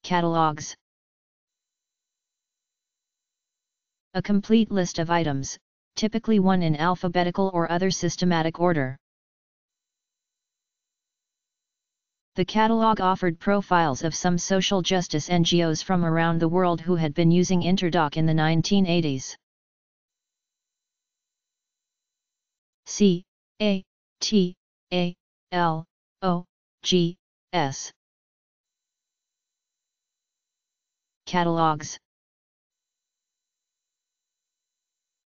Catalogues. A complete list of items, typically one in alphabetical or other systematic order. The catalogue offered profiles of some social justice NGOs from around the world who had been using Interdoc in the 1980s. C-A-T-A-L-O-G-S. Catalogues.